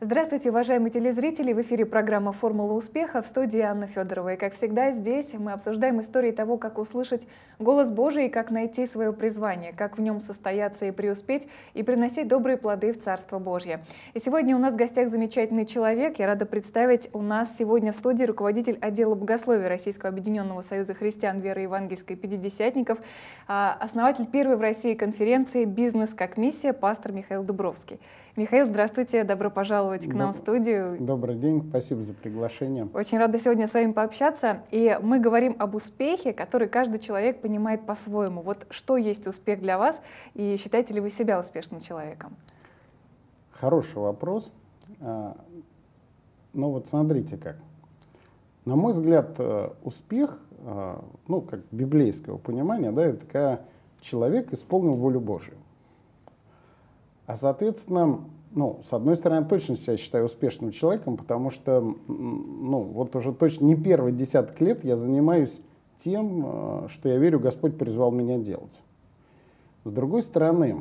Здравствуйте, уважаемые телезрители! В эфире программа «Формула успеха», в студии Анна Федорова. И, как всегда, здесь мы обсуждаем истории того, как услышать голос Божий, как найти свое призвание, как в нем состояться и преуспеть, и приносить добрые плоды в Царство Божье. И сегодня у нас в гостях замечательный человек. Я рада представить, у нас сегодня в студии руководитель отдела богословия Российского объединенного союза христиан веры евангельской пятидесятников, основатель первой в России конференции «Бизнес как миссия», пастор Михаил Дубровский. Михаил, здравствуйте, добро пожаловать к нам в студию. Добрый день, спасибо за приглашение. Очень рада сегодня с вами пообщаться. И мы говорим об успехе, который каждый человек понимает по-своему. Вот что есть успех для вас, и считаете ли вы себя успешным человеком? Хороший вопрос. Ну вот смотрите как. На мой взгляд, успех, ну как библейского понимания, да, это когда человек исполнил волю Божию. А соответственно, ну, с одной стороны, точно себя считаю успешным человеком, потому что, ну, вот уже точно не первый десяток лет я занимаюсь тем, что я верю, Господь призвал меня делать. С другой стороны,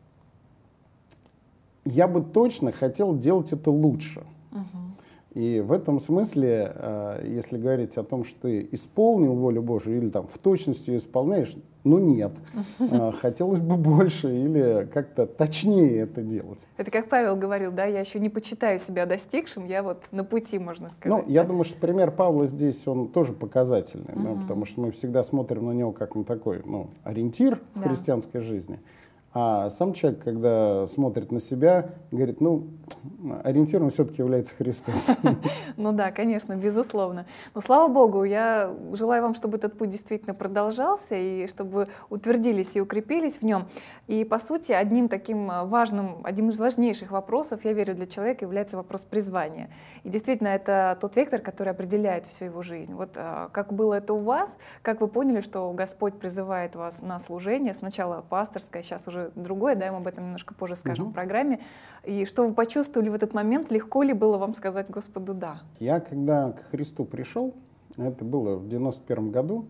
я бы точно хотел делать это лучше. И в этом смысле, если говорить о том, что ты исполнил волю Божию или там в точности ее исполняешь, ну нет. Хотелось бы больше или как-то точнее это делать. Это как Павел говорил, да, я еще не почитаю себя достигшим, я вот на пути, можно сказать. Ну, я думаю, что пример Павла здесь, он тоже показательный, да, потому что мы всегда смотрим на него как на такой, ну, ориентир в христианской жизни. А сам человек, когда смотрит на себя, говорит, ну, ориентиром все-таки является Христос. Ну да, конечно, безусловно. Но слава Богу, я желаю вам, чтобы этот путь действительно продолжался, и чтобы вы утвердились и укрепились в нем. И, по сути, одним из важнейших вопросов, я верю, для человека является вопрос призвания. И действительно, это тот вектор, который определяет всю его жизнь. Вот как было это у вас, как вы поняли, что Господь призывает вас на служение, сначала пасторское, сейчас уже другое, да, мы об этом немножко позже скажем в программе. И что вы почувствовали в этот момент, легко ли было вам сказать Господу «да»? Я, когда к Христу пришел, это было в 91 году,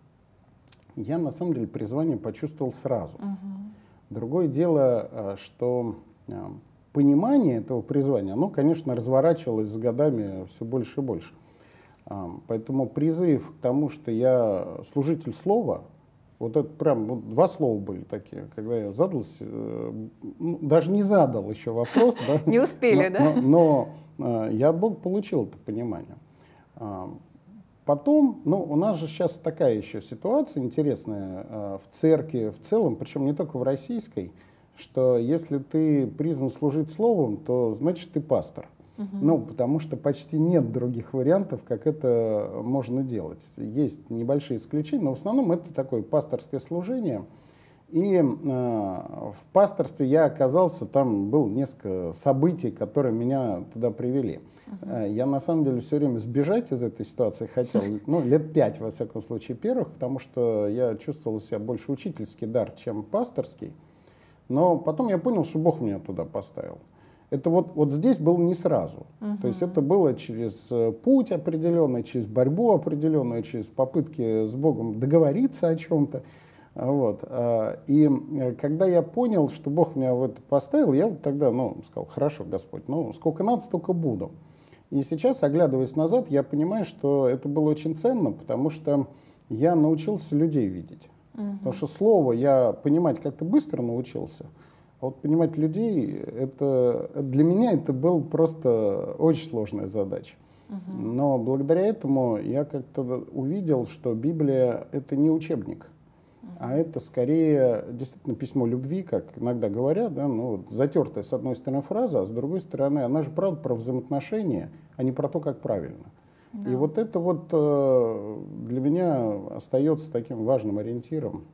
я на самом деле призвание почувствовал сразу. Другое дело, что понимание этого призвания, оно, конечно, разворачивалось с годами все больше и больше. Поэтому призыв к тому, что я служитель слова, вот это прям вот два слова были такие, когда я задался, даже не задал еще вопрос. Да, не успели, да? Но я от Бога получил это понимание. Потом, ну, у нас же сейчас такая еще ситуация интересная в церкви в целом, причем не только в российской, что если ты призван служить словом, то значит ты пастор. Ну, потому что почти нет других вариантов, как это можно делать. Есть небольшие исключения, но в основном это такое пасторское служение. И в пасторстве я оказался, там было несколько событий, которые меня туда привели. Я на самом деле все время сбежать из этой ситуации хотел, ну, лет 5, во всяком случае, первых, потому что я чувствовал себя больше учительский дар, чем пасторский. Но потом я понял, что Бог меня туда поставил. Это вот здесь было не сразу. То есть это было через путь определенный, через борьбу определенную, через попытки с Богом договориться о чем-то. Вот. И когда я понял, что Бог меня в это поставил, я вот тогда сказал, хорошо, Господь, сколько надо, столько буду. И сейчас, оглядываясь назад, я понимаю, что это было очень ценно, потому что я научился людей видеть. Потому что слово я понимать как-то быстро научился, а вот понимать людей, это, для меня это была просто очень сложная задача. Но благодаря этому я как-то увидел, что Библия — это не учебник, а это скорее действительно письмо любви, как иногда говорят, да, затертая с одной стороны фраза, а с другой стороны она же правда про взаимоотношения, а не про то, как правильно. Да. И вот это вот для меня остается таким важным ориентиром.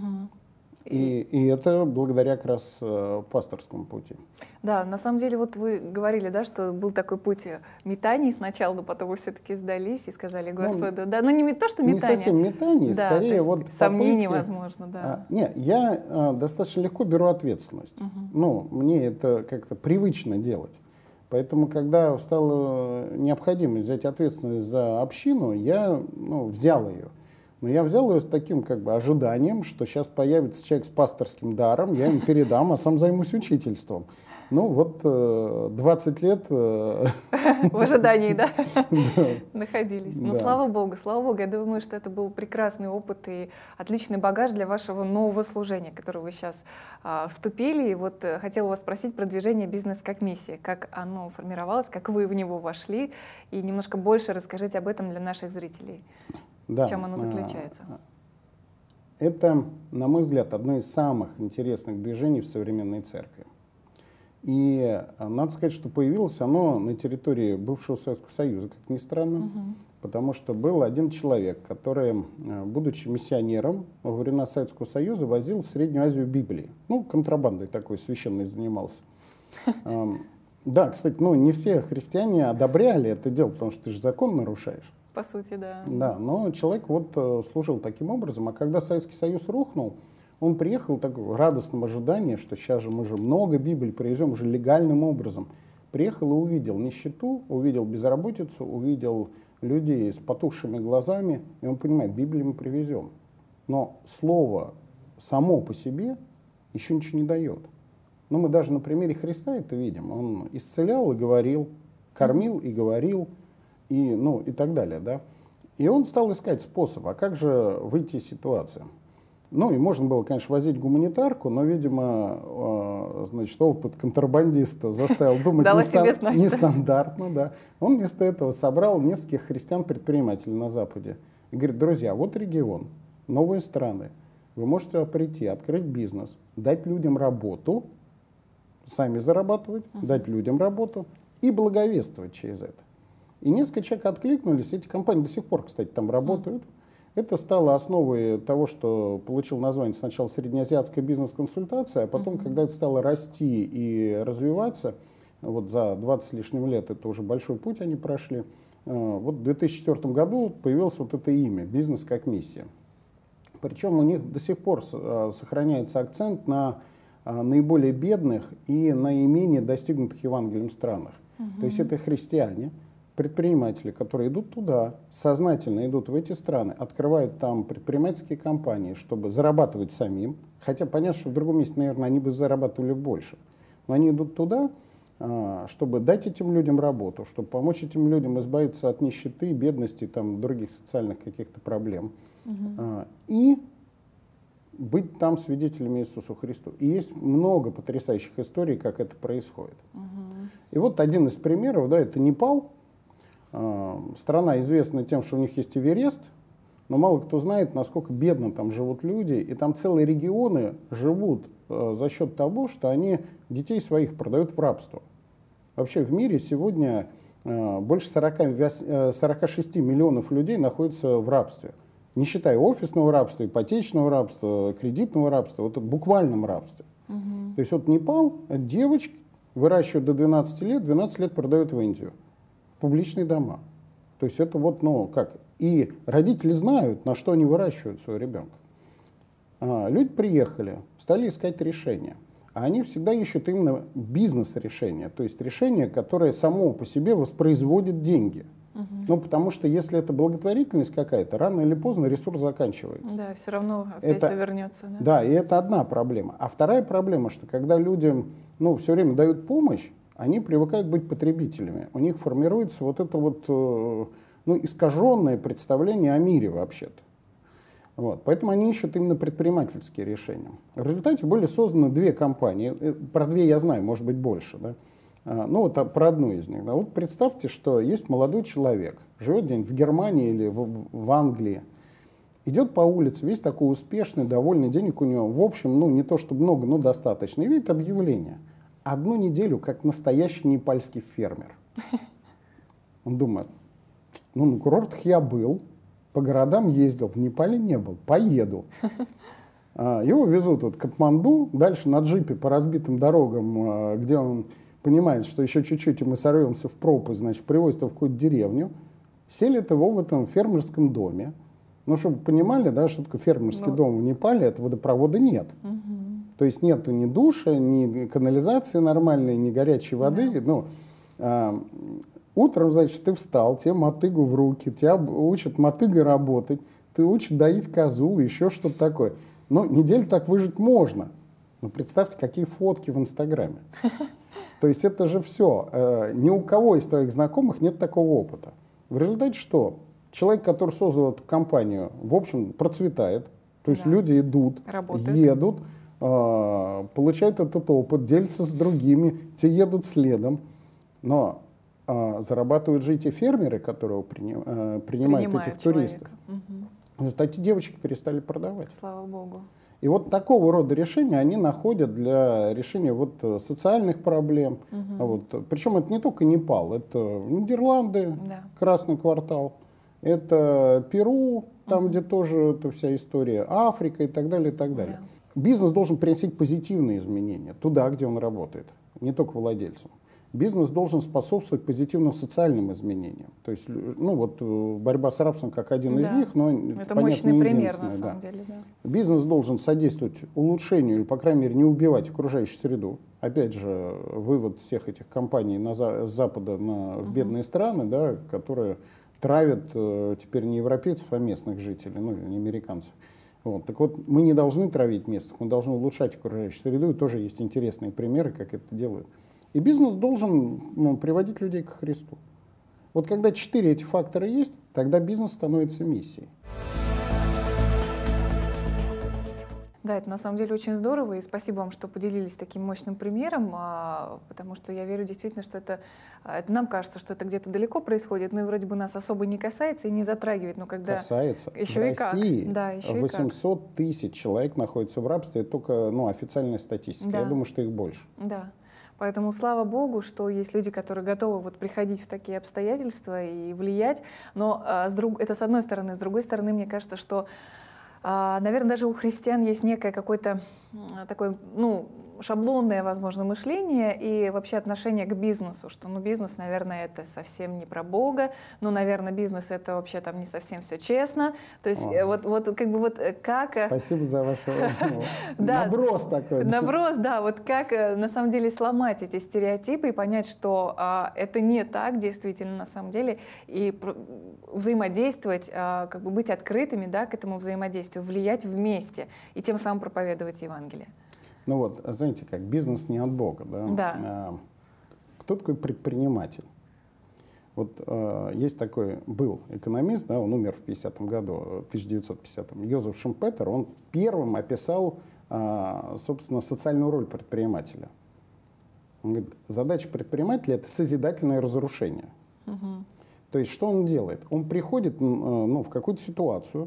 И это благодаря как раз пасторскому пути. Да, на самом деле, вот вы говорили, да, что был такой путь метаний сначала, но потом вы все-таки сдались и сказали Господу, да, не то, что метание. Не совсем метание, да, скорее вот сомнения, возможно, да. Нет, я достаточно легко беру ответственность. Мне это как-то привычно делать. Поэтому, когда стала необходимость взять ответственность за общину, я взял ее. Но я взял ее с таким ожиданием, что сейчас появится человек с пасторским даром, я им передам, а сам займусь учительством. Ну вот 20 лет... В ожидании, да? Находились. Ну, слава Богу, слава Богу. Я думаю, что это был прекрасный опыт и отличный багаж для вашего нового служения, в которое вы сейчас вступили. И вот хотела вас спросить про движение «Бизнес как миссия». Как оно формировалось, как вы в него вошли. И немножко больше расскажите об этом для наших зрителей. Да. В чем оно заключается? Это, на мой взгляд, одно из самых интересных движений в современной церкви. И надо сказать, что появилось оно на территории бывшего Советского Союза, как ни странно, потому что был один человек, который, будучи миссионером, во времена Советского Союза возил в Среднюю Азию Библии. Ну, контрабандой такой священной занимался. Да, кстати, ну, не все христиане одобряли это дело, потому что ты же закон нарушаешь. По сути, да. Да, но человек вот служил таким образом, а когда Советский Союз рухнул, он приехал в таком радостном ожидании, что сейчас же мы же много Библий привезем уже легальным образом. Приехал и увидел нищету, увидел безработицу, увидел людей с потухшими глазами, и он понимает, Библию мы привезем. Но слово само по себе еще ничего не дает. Ну, мы даже на примере Христа это видим. Он исцелял и говорил, кормил и говорил, и, ну, и так далее. Да? И он стал искать способ, а как же выйти из ситуации. Ну, и можно было, конечно, возить гуманитарку, но, видимо, значит, опыт контрабандиста заставил думать нестандартно. Да. Он вместо этого собрал нескольких христиан-предпринимателей на Западе. И говорит, друзья, вот регион, новые страны. Вы можете прийти, открыть бизнес, дать людям работу, сами зарабатывать, дать людям работу и благовествовать через это. И несколько человек откликнулись. Эти компании до сих пор, кстати, там работают. Это стало основой того, что получил название сначала среднеазиатская бизнес-консультация, а потом, когда это стало расти и развиваться, вот за 20 с лишним лет это уже большой путь они прошли, вот в 2004 году появилось вот это имя «Бизнес как миссия». Причем у них до сих пор сохраняется акцент на наиболее бедных и наименее достигнутых Евангелием странах. То есть это христиане, предприниматели, которые идут туда, сознательно идут в эти страны, открывают там предпринимательские компании, чтобы зарабатывать самим. Хотя понятно, что в другом месте, наверное, они бы зарабатывали больше. Но они идут туда, чтобы дать этим людям работу, чтобы помочь этим людям избавиться от нищеты, бедности, там, других социальных каких-то проблем. И быть там свидетелями Иисусу Христу. И есть много потрясающих историй, как это происходит. И вот один из примеров, да, это Непал. Страна известна тем, что у них есть Эверест, но мало кто знает, насколько бедно там живут люди, и там целые регионы живут за счет того, что они детей своих продают в рабство. Вообще в мире сегодня больше 46 миллионов людей находятся в рабстве, не считая офисного рабства, ипотечного рабства, кредитного рабства, вот в буквальном рабстве. То есть вот Непал, девочки выращивают до 12 лет, 12 лет продают в Индию. Публичные дома. То есть это вот, ну, как. И родители знают, на что они выращивают своего ребенка. Люди приехали, стали искать решения. А они всегда ищут именно бизнес-решение. То есть решение, которое само по себе воспроизводит деньги. Ну, потому что если это благотворительность какая-то, рано или поздно ресурс заканчивается. Да, все равно опять все вернется. Да? Да, и это одна проблема. А вторая проблема, что когда людям, ну, все время дают помощь, они привыкают быть потребителями. У них формируется вот это вот, ну, искаженное представление о мире вообще-то. Вот. Поэтому они ищут именно предпринимательские решения. В результате были созданы две компании. Про две я знаю, может быть, больше. Да? Ну, вот про одну из них. Да? Вот представьте, что есть молодой человек, живет где-нибудь в Германии или в Англии, идет по улице, весь такой успешный, довольный, денег у него, в общем, ну, не то чтобы много, но достаточно, и видит объявление. 1 неделю как настоящий непальский фермер. Он думает, ну, на курортах я был, по городам ездил, в Непале не был, поеду. Его везут вот в Катманду, дальше на джипе по разбитым дорогам, где он понимает, что еще чуть-чуть и мы сорвемся в пропасть, значит, привозят его в какую-то деревню, селят его в этом фермерском доме. Ну, чтобы вы понимали, да, что такое фермерский дом в Непале, это водопровода нет. То есть нету ни душа, ни канализации нормальной, ни горячей воды. Ну, утром, значит, ты встал, тебе мотыгу в руки, тебя учат мотыгой работать, ты учат доить козу, еще что-то такое. Но неделю так выжить можно. Но представьте, какие фотки в Инстаграме. То есть это же все. Ни у кого из твоих знакомых нет такого опыта. В результате что? Человек, который создал эту компанию, в общем, процветает. То есть люди идут, едут, получают этот опыт, делятся с другими, те едут следом. Но зарабатывают же эти фермеры, которые принимают этих туристов. В результате девочек перестали продавать. Слава Богу. И вот такого рода решения они находят для решения вот социальных проблем. Причем это не только Непал, это Нидерланды, Красный квартал, это Перу, там, где тоже эта вся история, Африка и так далее, и так далее. Бизнес должен приносить позитивные изменения туда, где он работает, не только владельцам. Бизнес должен способствовать позитивным социальным изменениям. То есть, борьба с рабством как один из них, но, это понятно, не единственный. Пример, на самом деле, Бизнес должен содействовать улучшению или, по крайней мере, не убивать окружающую среду. Опять же, вывод всех этих компаний с Запада в бедные страны, которые травят теперь не европейцев, а местных жителей, не американцев. Так вот, мы не должны травить местных, мы должны улучшать окружающую среду, и тоже есть интересные примеры, как это делают. И бизнес должен приводить людей к Христу. Вот когда 4 эти фактора есть, тогда бизнес становится миссией. Да, это на самом деле очень здорово, и спасибо вам, что поделились таким мощным примером, потому что я верю действительно, что это нам кажется, что это где-то далеко происходит, но и вроде бы нас особо не касается и не затрагивает, но когда... Касается. Еще в России еще 800 тысяч человек находится в рабстве, это только официальная статистика, я думаю, что их больше. Да. Поэтому слава Богу, что есть люди, которые готовы приходить в такие обстоятельства и влиять. Но это с одной стороны. С другой стороны, мне кажется, что, наверное, даже у христиан есть некое какое-то такое, шаблонное, возможно, мышление и вообще отношение к бизнесу, что, бизнес, наверное, это совсем не про Бога, наверное, бизнес это вообще там не совсем все честно. То есть как... Спасибо за ваш наброс такой. Наброс, как на самом деле сломать эти стереотипы и понять, что это не так действительно на самом деле, и взаимодействовать, быть открытыми, к этому взаимодействию, влиять вместе и тем самым проповедовать Евангелие. Знаете, как бизнес не от Бога. Кто такой предприниматель? Есть такой, был экономист, он умер в 50-м году, 1950-м, Йозеф Шумпетер, он первым описал, собственно, социальную роль предпринимателя. Он говорит, задача предпринимателя — это созидательное разрушение. То есть, что он делает? Он приходит в какую-то ситуацию,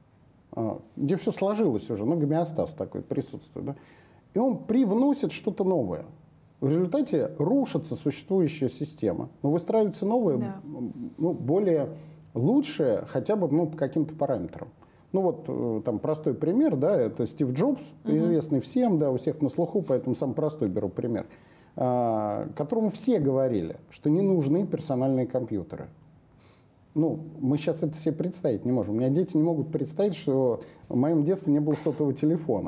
где все сложилось уже, гомеостаз такой присутствует, и он привносит что-то новое. В результате рушится существующая система, но выстраивается новая, более лучшая, хотя бы по каким-то параметрам. Там простой пример, это Стив Джобс, известный всем, у всех на слуху, поэтому самый простой беру пример, которому все говорили, что не нужны персональные компьютеры. Мы сейчас это себе представить не можем. У меня дети не могут представить, что в моем детстве не было сотового телефона.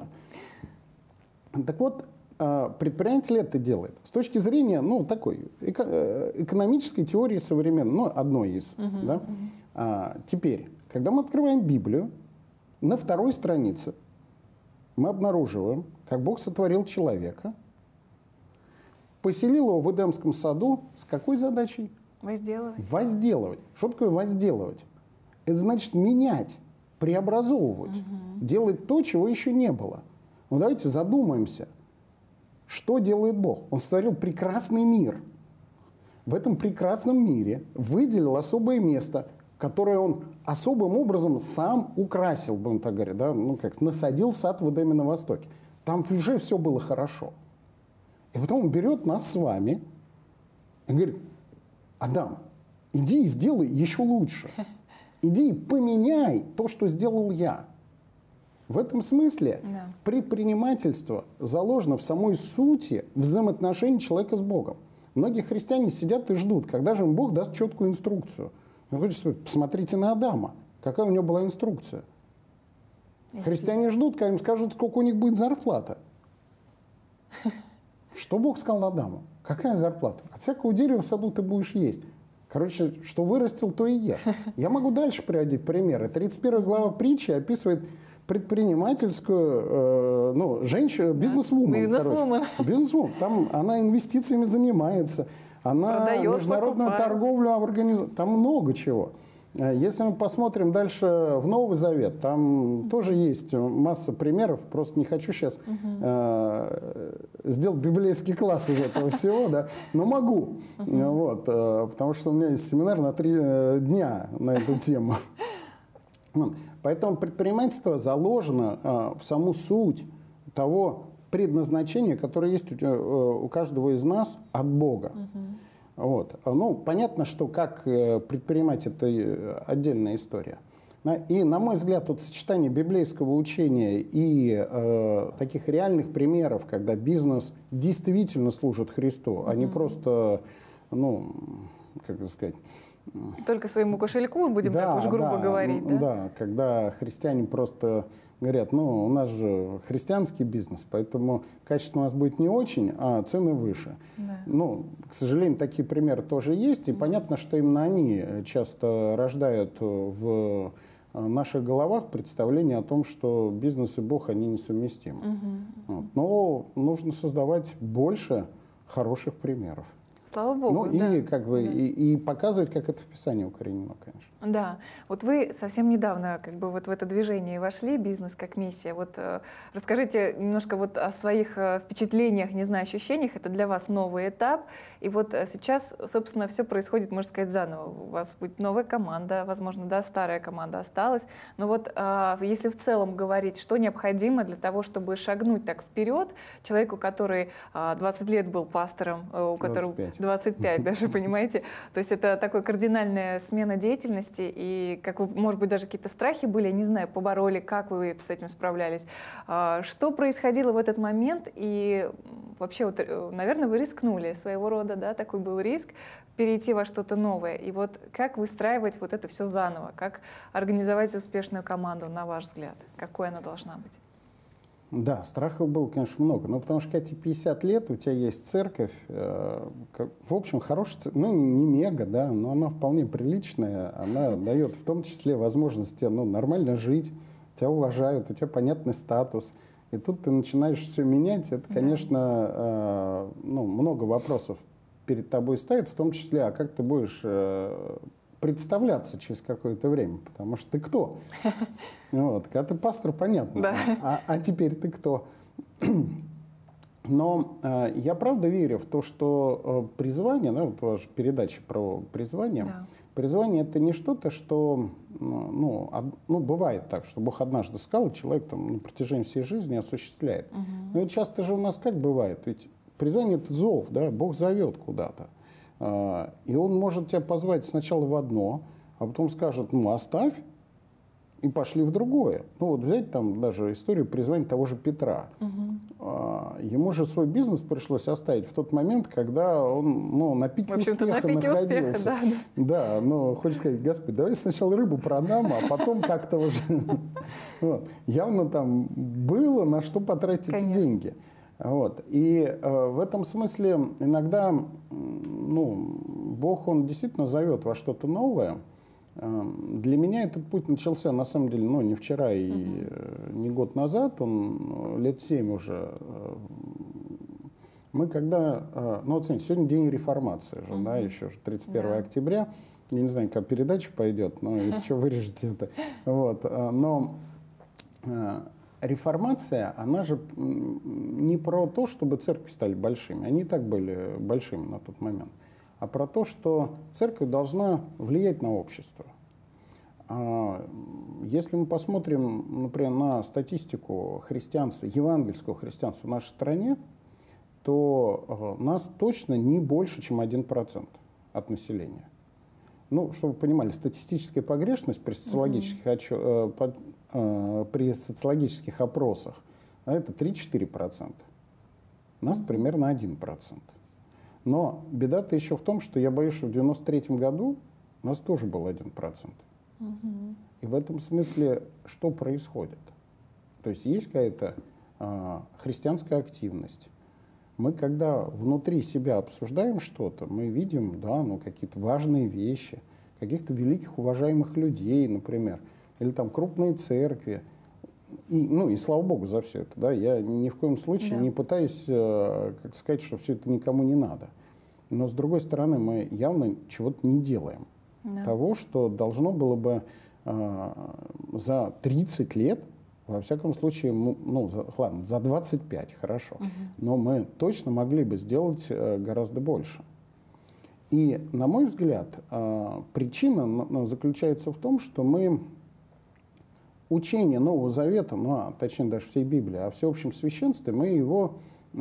Так вот, предприниматель это делает с точки зрения, такой экономической теории современной, одной из. Теперь, когда мы открываем Библию, на 2-й странице мы обнаруживаем, как Бог сотворил человека, поселил его в Эдемском саду с какой задачей? Возделывать. Что такое возделывать? Это значит менять, преобразовывать, делать то, чего еще не было. Давайте задумаемся, что делает Бог. Он сотворил прекрасный мир. В этом прекрасном мире выделил особое место, которое он особым образом сам украсил, будем так говорить, насадил сад в Эдеме на востоке. Там уже все было хорошо. И потом он берет нас с вами и говорит, Адам, иди и сделай еще лучше. Иди и поменяй то, что сделал я. В этом смысле предпринимательство заложено в самой сути взаимоотношений человека с Богом. Многие христиане сидят и ждут, когда же им Бог даст четкую инструкцию. Посмотрите на Адама, какая у него была инструкция. Христиане ждут, когда им скажут, сколько у них будет зарплата. Что Бог сказал Адаму? Какая зарплата? От всякого дерева в саду ты будешь есть. Что вырастил, то и ешь. Я могу дальше приводить примеры. 31 глава притчи описывает предпринимательскую, ну, женщину, бизнес-вумен, бизнес-вумен. Там она инвестициями занимается, она продает, международную покупает. торговлю организует, там много чего. Если мы посмотрим дальше в Новый Завет, там тоже есть масса примеров, просто не хочу сейчас сделать библейский класс из этого всего, да, но могу, вот, потому что у меня есть семинар на 3 дня на эту тему. Поэтому предпринимательство заложено в саму суть того предназначения, которое есть у каждого из нас от Бога. Вот. Ну, понятно, что как предпринимать, это отдельная история. И, на мой взгляд, вот сочетание библейского учения и таких реальных примеров, когда бизнес действительно служит Христу, а не просто, ну, как сказать... Только своему кошельку, будем так уж грубо говорить, да? Да, когда христиане просто говорят, ну, у нас же христианский бизнес, поэтому качество у нас будет не очень, а цены выше. Да. Ну, к сожалению, такие примеры тоже есть, и понятно, что именно они часто рождают в наших головах представление о том, что бизнес и Бог, они несовместимы. Вот. Но нужно создавать больше хороших примеров. Слава Богу. Ну и как бы и показывать, как это в Писании укоренено, конечно. Да. Вот вы совсем недавно как бы вот в это движение вошли, бизнес как миссия. Вот расскажите немножко вот о своих впечатлениях, не знаю, ощущениях. Это для вас новый этап. И вот сейчас, собственно, все происходит, можно сказать, заново. У вас будет новая команда, возможно, да, старая команда осталась. Но вот если в целом говорить, что необходимо для того, чтобы шагнуть так вперед человеку, который 20 лет был пастором, у которого 25 даже, понимаете? То есть это такая кардинальная смена деятельности, и, как вы, может быть, даже какие-то страхи были, я не знаю, побороли, как вы с этим справлялись. Что происходило в этот момент, и вообще, вот, наверное, вы рискнули своего рода, да, такой был риск, перейти во что-то новое. И вот как выстраивать вот это все заново, как организовать успешную команду, на ваш взгляд? Какой она должна быть? Да, страхов было, конечно, много. Но потому что, когда тебе 50 лет, у тебя есть церковь, в общем, хорошая, ну, не мега, да, но она вполне приличная. Она дает в том числе возможность тебе, ну, нормально жить, тебя уважают, у тебя понятный статус. И тут ты начинаешь все менять. Это, конечно, ну, много вопросов перед тобой ставит, в том числе, а как ты будешь представляться через какое-то время, потому что ты кто? Вот. Когда ты пастор, понятно. Да. А теперь ты кто? Но я правда верю в то, что призвание, ну, вот ваша передача про призвание, призвание это не что-то, что, ну, бывает так, что Бог однажды сказал, человек там на протяжении всей жизни осуществляет. Но ведь часто же у нас как бывает? Ведь призвание это зов, да, Бог зовет куда-то. И Он может тебя позвать сначала в одно, а потом скажет, ну, оставь, и пошли в другое. Ну, вот взять там даже историю призвания того же Петра. Ему же свой бизнес пришлось оставить в тот момент, когда он, ну, на пике успеха находился. Да, но хочешь сказать, Господи, давай сначала рыбу продам, а потом как-то уже... Явно там было на что потратить эти деньги. Вот. И в этом смысле иногда, ну, Бог, Он действительно зовет во что-то новое. Для меня этот путь начался, на самом деле, ну, не вчера и не год назад, он лет 7 уже. Мы когда, ну, вот смотрите, сегодня день реформации же, да, еще же 31 октября, я не знаю, как передача пойдет, но если что, вырежете это. Вот. Но реформация, она же не про то, чтобы церкви стали большими, они и так были большими на тот момент, а про то, что церковь должна влиять на общество. Если мы посмотрим, например, на статистику христианства, евангельского христианства в нашей стране, то нас точно не больше, чем 1% от населения. Ну, чтобы вы понимали, статистическая погрешность при социологических опросах это 3-4%. Нас примерно 1%. Но беда-то еще в том, что я боюсь, что в 93-м году у нас тоже был 1%. И в этом смысле что происходит? То есть есть какая-то христианская активность. Мы, когда внутри себя обсуждаем что-то, мы видим, да, ну, какие-то важные вещи, каких-то великих уважаемых людей, например, или там крупные церкви. и слава Богу за все это. Да? Я ни в коем случае не пытаюсь сказать, что все это никому не надо. Но, с другой стороны, мы явно чего-то не делаем. Того, что должно было бы за 30 лет, во всяком случае, ладно, за 25, хорошо, но мы точно могли бы сделать гораздо больше. И, на мой взгляд, причина заключается в том, что мы учение Нового Завета, точнее даже всей Библии, о всеобщем священстве, мы его...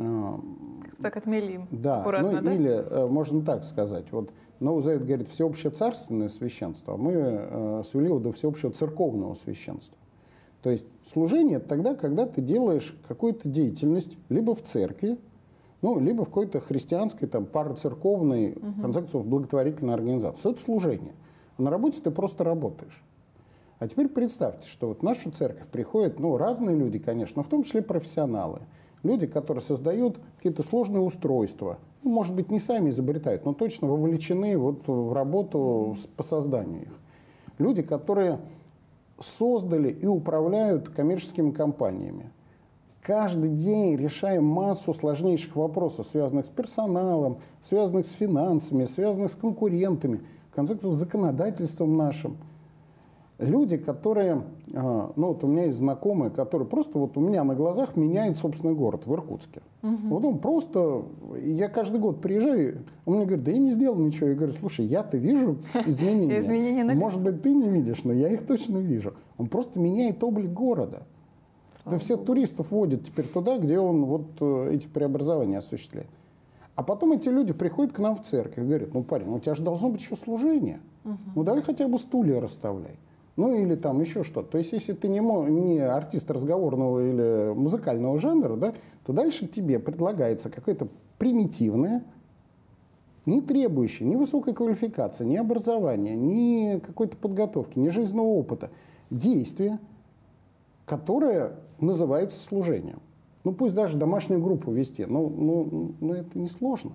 Так отмели. Да, аккуратно, да? Или, можно так сказать, вот Новый Завет говорит всеобщее царственное священство, а мы свели его до всеобщего церковного священства. То есть служение — это тогда, когда ты делаешь какую-то деятельность либо в церкви, либо в какой-то христианской, парацерковной, в конце концов, благотворительной организации. Это служение. А на работе ты просто работаешь. А теперь представьте, что вот в нашу церковь приходят разные люди, конечно, но в том числе профессионалы. Люди, которые создают какие-то сложные устройства. Может быть, не сами изобретают, но точно вовлечены в работу по созданию их. Люди, которые создали и управляют коммерческими компаниями. Каждый день решаем массу сложнейших вопросов, связанных с персоналом, связанных с финансами, связанных с конкурентами, в конце концов, с законодательством нашим. Люди, которые, у меня есть знакомые, которые просто у меня на глазах меняют собственный город в Иркутске. Вот он просто, я каждый год приезжаю, он мне говорит, да я не сделал ничего. Я говорю, слушай, я-то вижу изменения. Может быть, ты не видишь, но я их точно вижу. Он просто меняет облик города. Да все туристов водят теперь туда, где он эти преобразования осуществляет. А потом эти люди приходят к нам в церковь и говорят, парень, у тебя же должно быть еще служение. Давай хотя бы стулья расставляй. Или там еще что-то. То есть, если ты не артист разговорного или музыкального жанра, да, то дальше тебе предлагается какое-то примитивное, не требующее ни высокой квалификации, ни образования, ни какой-то подготовки, ни жизненного опыта действие, которое называется служением. Пусть даже домашнюю группу вести, но это не сложно.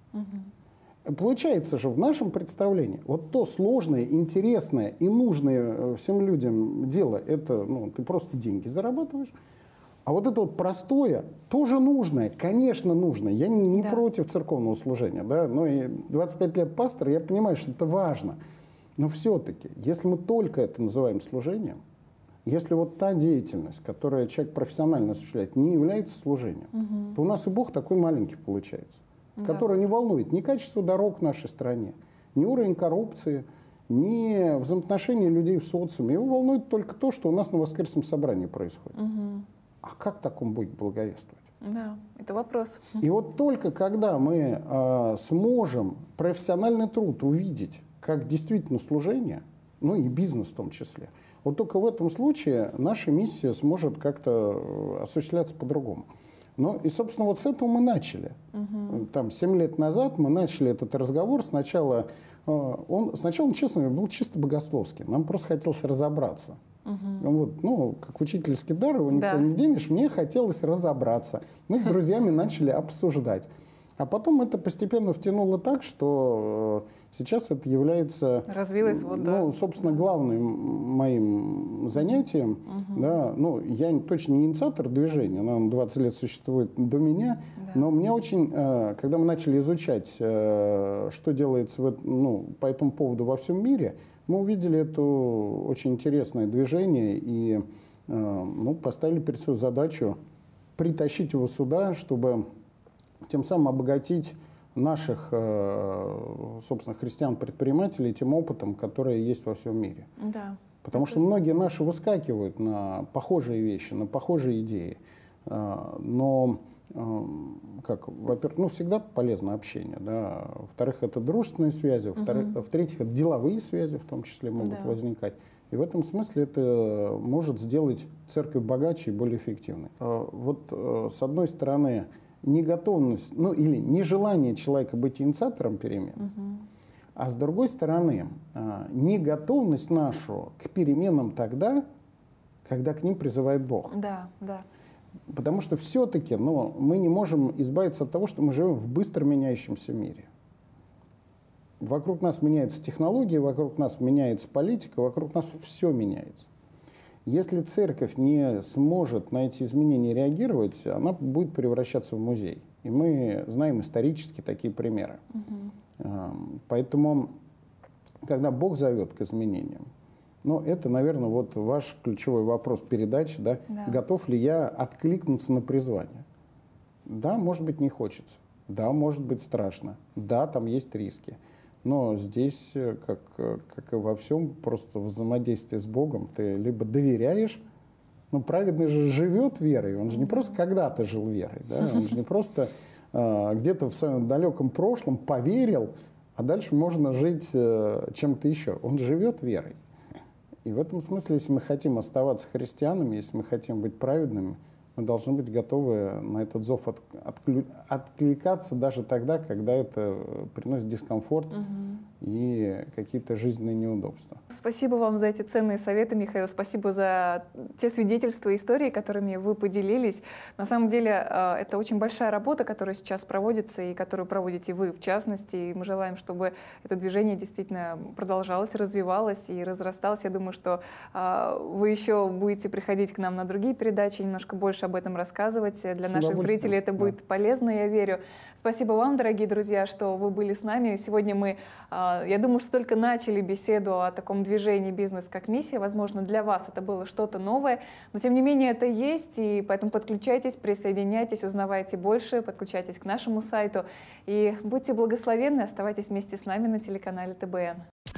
Получается же в нашем представлении то сложное, интересное и нужное всем людям дело, это ты просто деньги зарабатываешь. А это простое, тоже нужное, конечно, нужное. Я не против церковного служения, да, и 25 лет пастора, я понимаю, что это важно. Но все-таки, если мы только это называем служением, если та деятельность, которую человек профессионально осуществляет, не является служением, то у нас и Бог такой маленький получается. Который не волнует ни качество дорог в нашей стране, ни уровень коррупции, ни взаимоотношения людей в социуме. Его волнует только то, что у нас на воскресном собрании происходит. А как такому будет благовествовать? Да, это вопрос. И только когда мы сможем профессиональный труд увидеть как действительно служение, и бизнес в том числе, только в этом случае наша миссия сможет как-то осуществляться по-другому. И, собственно, с этого мы начали. 7 лет назад мы начали этот разговор. Сначала он, честно, был чисто богословский. Нам просто хотелось разобраться. Как учительский дар, его никуда не сденешь, мне хотелось разобраться. Мы с друзьями начали обсуждать. А потом это постепенно втянуло так, что сейчас это является, собственно, главным моим занятием. Да, я точно не инициатор движения, оно 20 лет существует до меня, но мне очень, когда мы начали изучать, что делается по этому поводу во всем мире, мы увидели это очень интересное движение и поставили перед собой задачу притащить его сюда, чтобы тем самым обогатить наших, собственно, христиан-предпринимателей тем опытом, который есть во всем мире. Да. Потому что многие наши выскакивают на похожие вещи, на похожие идеи. Но, во-первых, всегда полезно общение. Да? Во-вторых, это дружественные связи. В-третьих, это деловые связи в том числе могут возникать. И в этом смысле это может сделать церковь богаче и более эффективной. С одной стороны, неготовность, или нежелание человека быть инициатором перемен, а с другой стороны, неготовность нашу к переменам тогда, когда к ним призывает Бог. Да. Потому что все-таки мы не можем избавиться от того, что мы живем в быстро меняющемся мире. Вокруг нас меняются технологии, вокруг нас меняется политика, вокруг нас все меняется. Если церковь не сможет на эти изменения реагировать, она будет превращаться в музей. И мы знаем исторически такие примеры. Поэтому, когда Бог зовет к изменениям, ну, это, наверное, вот ваш ключевой вопрос передачи, да? Да. Готов ли я откликнуться на призвание? Да, может быть, не хочется. Да, может быть, страшно. Да, там есть риски. Но здесь, как и во всем, просто взаимодействие с Богом, ты либо доверяешь, ну, праведный же живет верой, он же не просто когда-то жил верой, да? Он же не просто где-то в своем далеком прошлом поверил, а дальше можно жить чем-то еще. Он живет верой. И в этом смысле, если мы хотим оставаться христианами, если мы хотим быть праведными, мы должны быть готовы на этот зов откликаться даже тогда, когда это приносит дискомфорт и какие-то жизненные неудобства. Спасибо вам за эти ценные советы, Михаил. Спасибо за те свидетельства и истории, которыми вы поделились. На самом деле, это очень большая работа, которая сейчас проводится и которую проводите вы, в частности. И мы желаем, чтобы это движение действительно продолжалось, развивалось и разрасталось. Я думаю, что вы еще будете приходить к нам на другие передачи, немножко больше об этом рассказывать. Для наших зрителей это будет полезно, я верю. Спасибо вам, дорогие друзья, что вы были с нами. Сегодня мы, я думаю, что только начали беседу о таком движении «Бизнес как миссия». Возможно, для вас это было что-то новое, но тем не менее это есть, и поэтому подключайтесь, присоединяйтесь, узнавайте больше, подключайтесь к нашему сайту. И будьте благословенны, оставайтесь вместе с нами на телеканале ТБН.